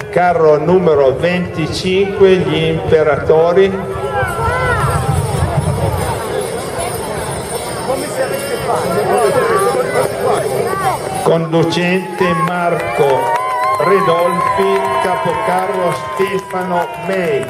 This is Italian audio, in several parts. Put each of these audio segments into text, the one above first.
carro numero 25, gli imperatori. Conducente Marco Redolfi, capocarro Stefano May,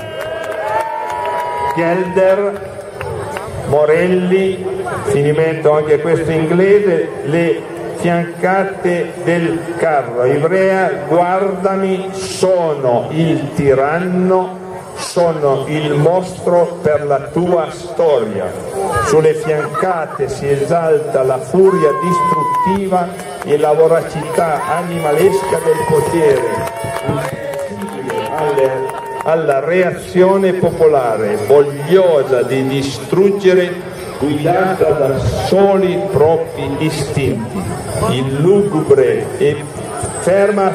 Gelder, Morelli, finimento anche questo inglese, le fiancate del carro. Ivrea, guardami, sono il tiranno, sono il mostro per la tua storia. Sulle fiancate si esalta la furia distruttiva e la voracità animalesca del potere, alla reazione popolare, vogliosa di distruggere, guidata da soli propri istinti. Il lugubre e ferma,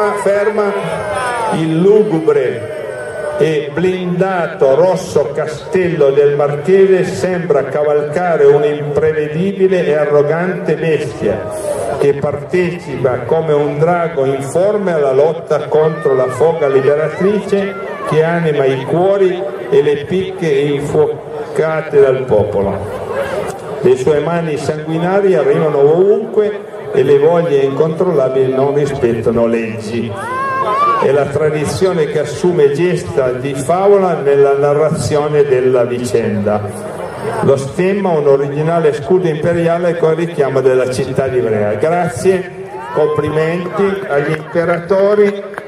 il lugubre e blindato rosso castello del Marchese sembra cavalcare un'imprevedibile e arrogante bestia che partecipa come un drago informe alla lotta contro la foga liberatrice che anima i cuori e le picche infuocate dal popolo. Le sue mani sanguinarie arrivano ovunque e le voglie incontrollabili non rispettano leggi. È la tradizione che assume gesta di favola nella narrazione della vicenda. Lo stemma, un originale scudo imperiale con richiamo della città di Ivrea. Grazie, complimenti agli imperatori.